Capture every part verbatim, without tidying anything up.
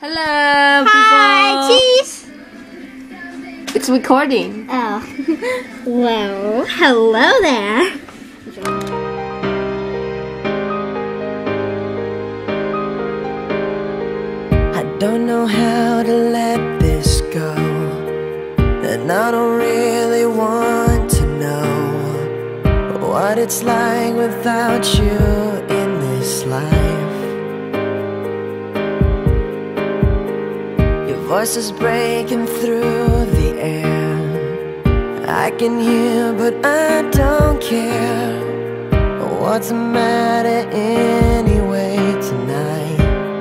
Hello, Hi, people. cheese. It's recording. Oh, well, hello there. I don't know how to let this go, and I don't really want to know what it's like without you in this life. Your voice is breaking through the air. I can hear but I don't care. What's the matter anyway tonight?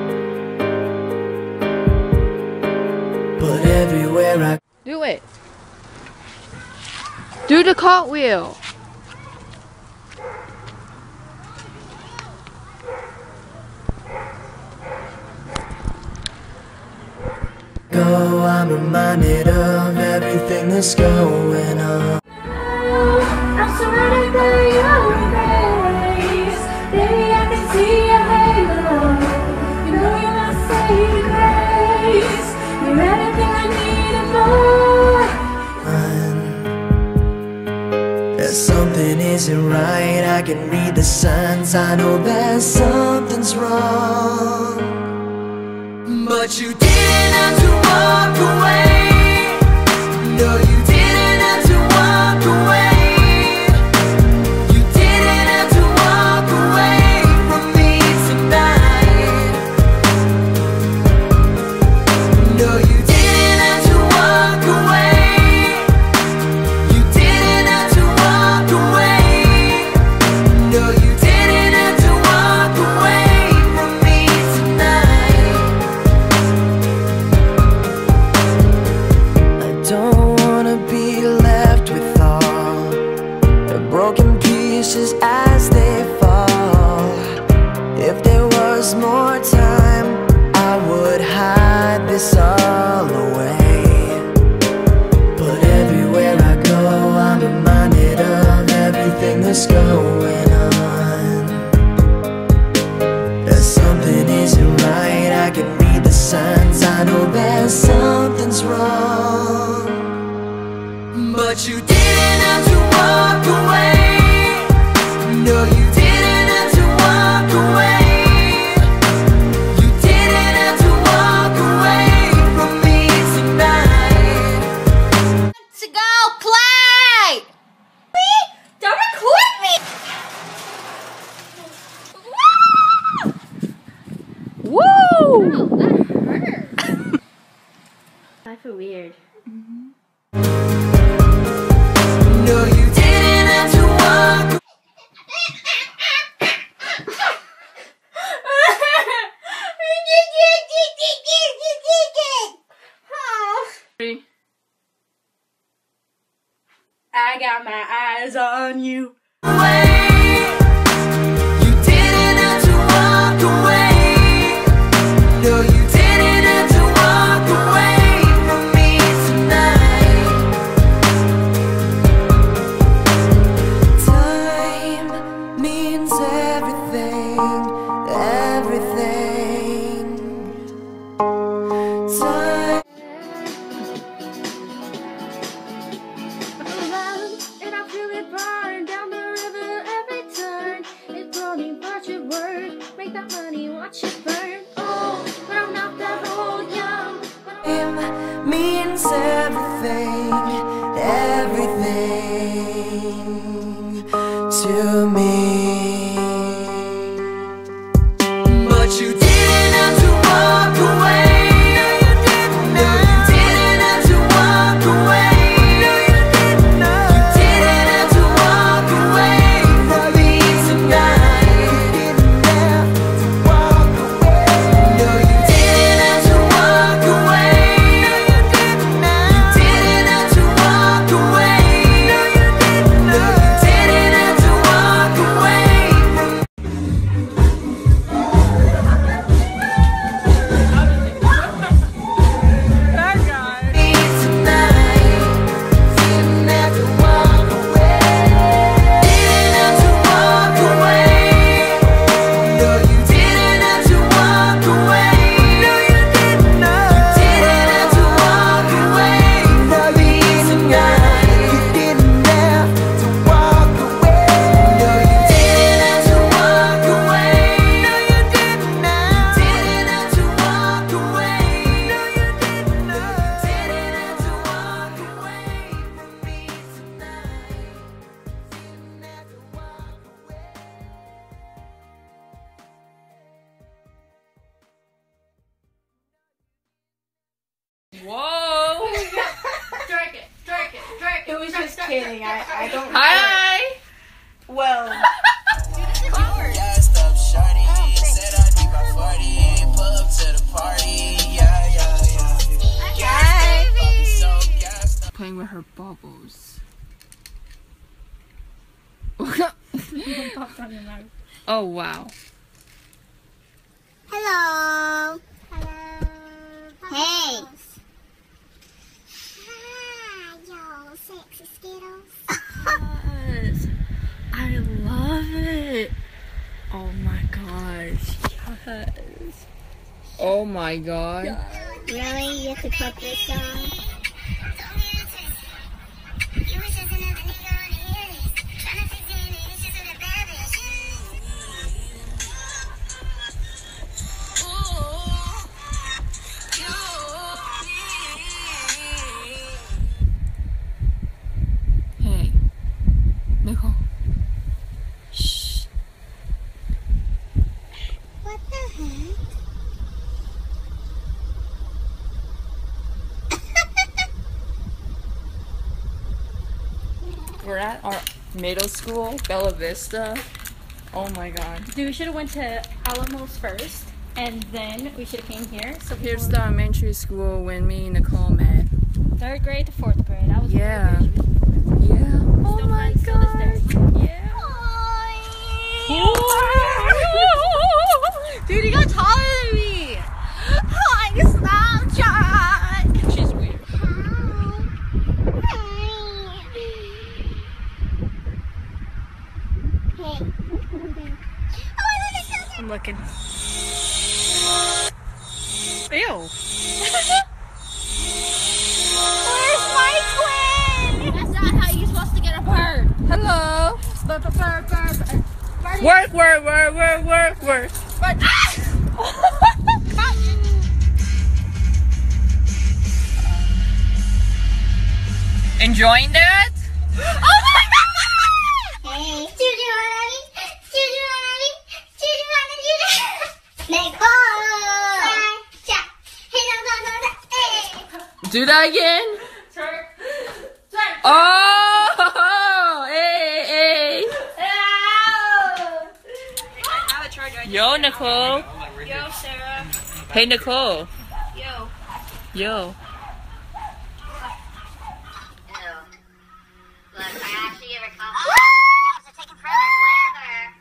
But everywhere I Do it. Do the cartwheel. go, I'm reminded of everything that's going on. I'm surrounded by your embrace. Baby, I can see your halo. You know you're my saving grace. You're everything I need and more. There's something isn't right. I can read the signs. I know that something's wrong. But you didn't have to walk away. No, you didn't have to walk away. You didn't have to walk away from me tonight. No, you didn't have to walk away. You didn't have to walk away. No, you didn't have to walk away from me tonight. I don't wanna be left with all the broken pieces as they fall. If there was more time, I would hide this all away. But everywhere I go, I'm reminded of everything that's going on. There's something isn't right. I can read the signs. I know that something's wrong. But you didn't have to walk away. No, you didn't have to walk away. You didn't have to walk away from me tonight. To go play. Don't record me. Woo! Oh, that hurt. I feel weird. No, you didn't have to walk. I got my eyes on you. Away. You didn't have to walk away. No, you didn't have to walk away from me tonight. Time means everything, everything. Time. And I feel it burn down the river every turn. It's only what you work. Make that money, watch it burn. Oh, but I'm not that old young. Time means everything, everything to me. But you didn't have to walk away. No, you didn't have to walk away. You didn't have to walk away from me tonight. No, you didn't have to walk away. You didn't have to walk away. No, you didn't have to walk away. It was just kidding. I, I don't. Hi. Well. Gassed up shorty, said I'd be by forty, pull up to the party, yeah, yeah, yeah. Gassed up, I'll be so gassed up. Playing with her bubbles. Oh wow. Hello. Hello. Hey. Hi, yo, sexy Skittles. Yes. I love it. Oh my gosh. Yes. Oh my god. Really? You have to cut this song? Hey. Nicole. Shh. What the heck? We're at our middle school, Bella Vista. Oh my god. Dude, we should have went to Alamos first, and then we should have came here. So Here's the elementary school when me and Nicole met. third grade to fourth grade. I was in Yeah. third grade. Yeah. Oh Still my friends, still this there. god. Yeah. Dude, you got taller than me. Hi, Snapchat. She's weird. I'm looking. Ew. Where's my twin? That's not how you're supposed to get a bird. Hello. Bird, bird, bird, bird, bird. Work, work, work, work, work, work. Bird. Enjoying that? Oh my god! Hey, do you want me? Do you want me? Do you want me? Nicole! Hey, no, no, no, no. Hey! Do that again. Sorry. Oh, hey, hey. I have a charger. Yo, Nicole. Yo, Sarah. Hey, Nicole. Yo. Yo. Look, I actually give her compliment. Oh! It's taking forever.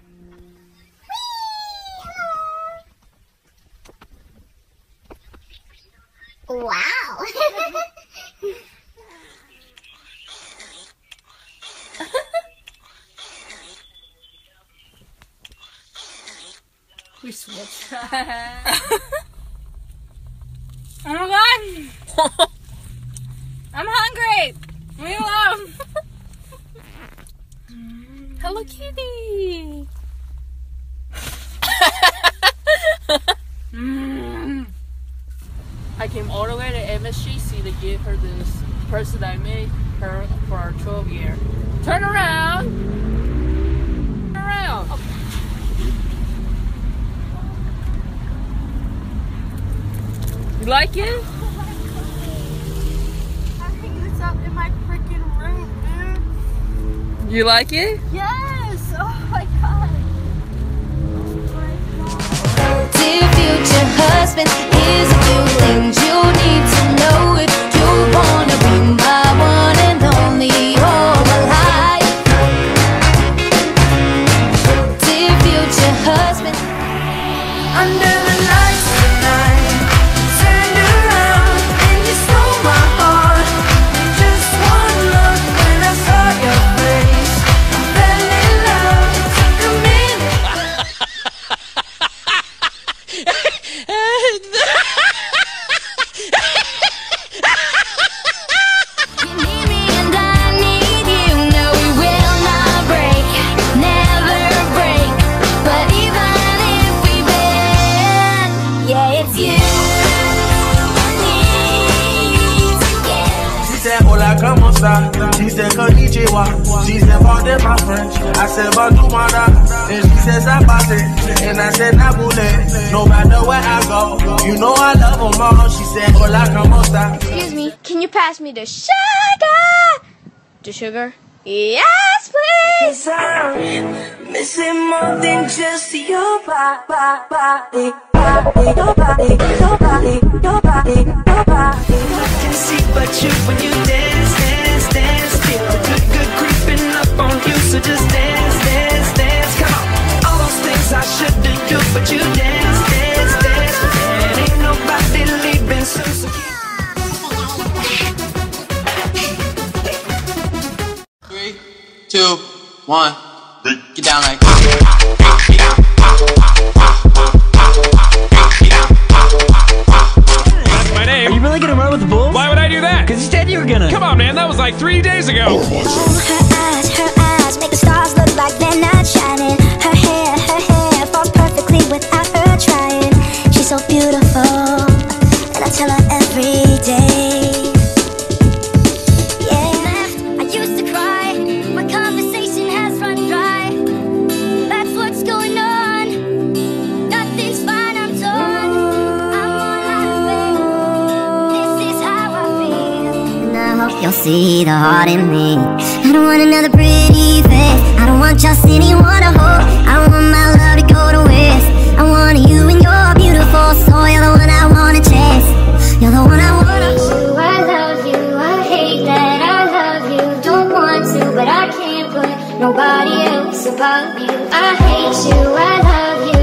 Whatever. Wow. We switched. Oh my god. I'm hungry. Leave me alone. Hello Kitty. mm. I came all the way to M S G C to give her this purse that I made her for our twelve year. Turn around. Turn around. Okay. You like it? I hang this up in my freaking room, dude. You like it? Yes! Oh my god. Dear future husband, here's a few things you need to know if you wanna be my one and only all my life. Dear future husband, Under the lights tonight, turned around and you stole my heart. With just one look when I saw your face, I fell in love. It took a minute. you need me and I need you. No, we will not break, never break. But even if we bend, yeah, it's you and me together. She said, hola, como esta? She said, konnichiwa. She said, pardon my French. I said, bonjour, madame. And she said, zapate. And I said, nabule. No matter where I go, you know I love them all. She said, hola, como esta? Excuse me, can you pass me the sugar? to sugar? Yes, please! 'Cause I'm missing more than just your body, body, body, your body, your body, your body, your body. I can see but you when you dance, dance, dance. Feel a good, good creeping up on you, so just dance, dance, dance. Come on, all those things I shouldn't do, but you dance, dance, dance. And ain't nobody leaving soon, so keep. Three, two, one, get down like. That's my name. Are you really gonna run with the Bulls? Why would I do that? Because you said you were gonna. Come on, man, that was like three days ago. Oh, her eyes, her eyes make the stars look like they're not shining. Her hair, her hair falls perfectly without her trying. She's so beautiful, and I tell her every day. You'll see the heart in me. I don't want another pretty face. I don't want just anyone to hold. I don't want my love to go to waste. I want you and you're beautiful, so you're the one I wanna chase. You're the one I wanna hold. I love you, I hate that I love you. Don't want to, but I can't put nobody else above you. I hate you, I love you.